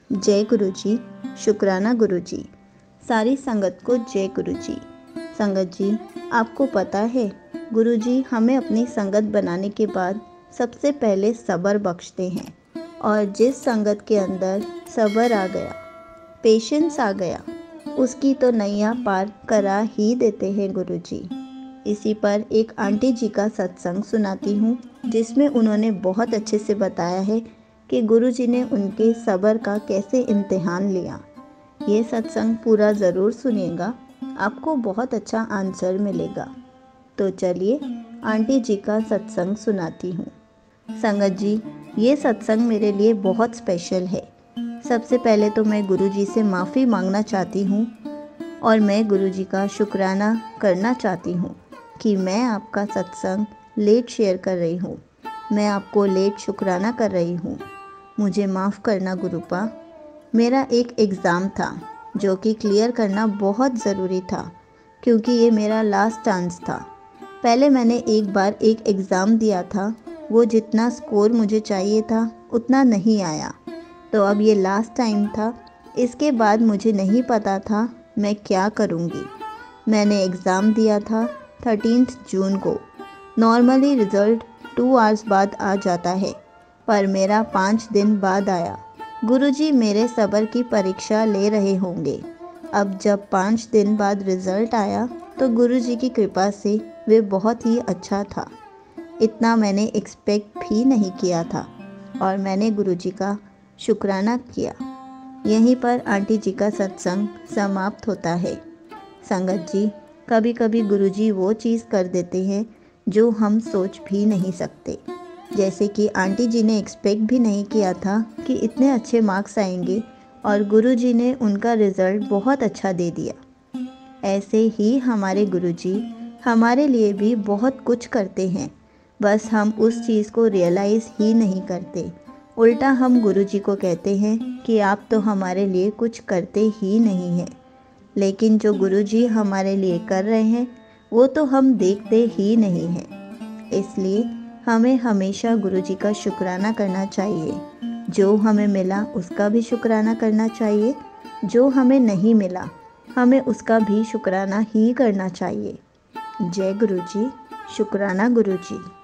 जय गुरु जी, शुक्राना गुरु जी। सारी संगत को जय गुरु जी। संगत जी, आपको पता है गुरु जी हमें अपनी संगत बनाने के बाद सबसे पहले सब्र बख्शते हैं, और जिस संगत के अंदर सब्र आ गया, पेशेंस आ गया, उसकी तो नैया पार करा ही देते हैं गुरु जी। इसी पर एक आंटी जी का सत्संग सुनाती हूँ, जिसमें उन्होंने बहुत अच्छे से बताया है कि गुरु जी ने उनके सब्र का कैसे इम्तिहान लिया। ये सत्संग पूरा ज़रूर सुनिएगा, आपको बहुत अच्छा आंसर मिलेगा। तो चलिए आंटी जी का सत्संग सुनाती हूँ। संगत जी, ये सत्संग मेरे लिए बहुत स्पेशल है। सबसे पहले तो मैं गुरु जी से माफ़ी मांगना चाहती हूँ, और मैं गुरु जी का शुक्राना करना चाहती हूँ कि मैं आपका सत्संग लेट शेयर कर रही हूँ। मैं आपको लेट शुक्राना कर रही हूँ। मुझे माफ़ करना गुरुपा। मेरा एक एग्ज़ाम था जो कि क्लियर करना बहुत ज़रूरी था, क्योंकि ये मेरा लास्ट चांस था। पहले मैंने एक बार एक एग्ज़ाम दिया था, वो जितना स्कोर मुझे चाहिए था उतना नहीं आया, तो अब ये लास्ट टाइम था। इसके बाद मुझे नहीं पता था मैं क्या करूँगी। मैंने एग्ज़ाम दिया था 13 जून को। नॉर्मली रिज़ल्ट 2 आवर्स बाद आ जाता है, पर मेरा 5 दिन बाद आया। गुरुजी मेरे सब्र की परीक्षा ले रहे होंगे। अब जब 5 दिन बाद रिज़ल्ट आया तो गुरुजी की कृपा से वे बहुत ही अच्छा था। इतना मैंने एक्सपेक्ट भी नहीं किया था, और मैंने गुरुजी का शुक्राना किया। यहीं पर आंटी जी का सत्संग समाप्त होता है। संगत जी, कभी कभी गुरुजी वो चीज़ कर देते हैं जो हम सोच भी नहीं सकते। जैसे कि आंटी जी ने एक्सपेक्ट भी नहीं किया था कि इतने अच्छे मार्क्स आएंगे, और गुरुजी ने उनका रिज़ल्ट बहुत अच्छा दे दिया। ऐसे ही हमारे गुरुजी हमारे लिए भी बहुत कुछ करते हैं, बस हम उस चीज़ को रियलाइज़ ही नहीं करते। उल्टा हम गुरुजी को कहते हैं कि आप तो हमारे लिए कुछ करते ही नहीं हैं। लेकिन जो गुरुजी हमारे लिए कर रहे हैं वो तो हम देखते ही नहीं हैं। इसलिए हमें हमेशा गुरुजी का शुक्राना करना चाहिए। जो हमें मिला उसका भी शुक्राना करना चाहिए, जो हमें नहीं मिला हमें उसका भी शुक्राना ही करना चाहिए। जय गुरुजी, शुक्राना गुरुजी।